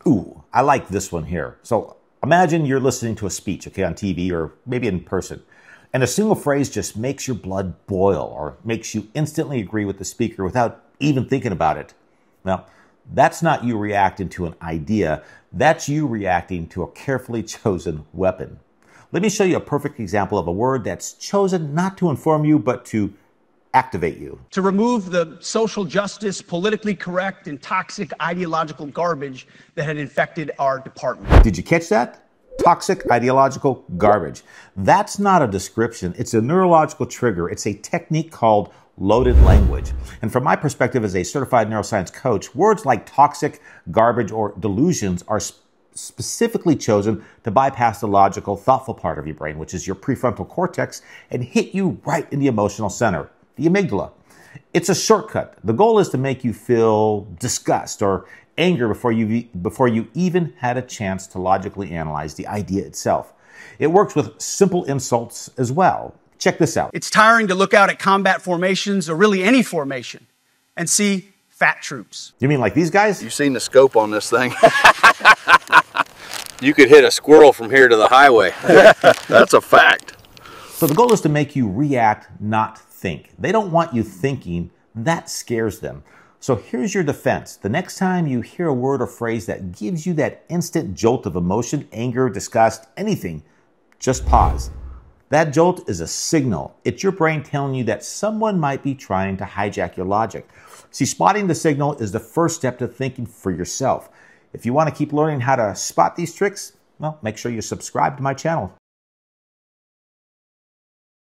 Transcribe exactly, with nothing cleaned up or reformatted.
Ooh, I like this one here. So imagine you're listening to a speech, okay, on T V or maybe in person, and a single phrase just makes your blood boil or makes you instantly agree with the speaker without even thinking about it. Now, that's not you reacting to an idea. That's you reacting to a carefully chosen weapon. Let me show you a perfect example of a word that's chosen not to inform you, but to activate you. To remove the social justice, politically correct, and toxic ideological garbage that had infected our department. Did you catch that? Toxic ideological garbage. That's not a description. It's a neurological trigger. It's a technique called loaded language. And from my perspective as a certified neuroscience coach, words like toxic, garbage, or delusions are sp- specifically chosen to bypass the logical, thoughtful part of your brain, which is your prefrontal cortex, and hit you right in the emotional center, the amygdala. It's a shortcut. The goal is to make you feel disgust or anger before you, before you even had a chance to logically analyze the idea itself. It works with simple insults as well. Check this out. It's tiring to look out at combat formations, or really any formation, and see fat troops. You mean like these guys? You've seen the scope on this thing. You could hit a squirrel from here to the highway. That's a fact. So the goal is to make you react, not think. They don't want you thinking. That scares them. So here's your defense. The next time you hear a word or phrase that gives you that instant jolt of emotion, anger, disgust, anything, just pause. That jolt is a signal. It's your brain telling you that someone might be trying to hijack your logic. See, spotting the signal is the first step to thinking for yourself. If you want to keep learning how to spot these tricks, well, make sure you subscribe to my channel.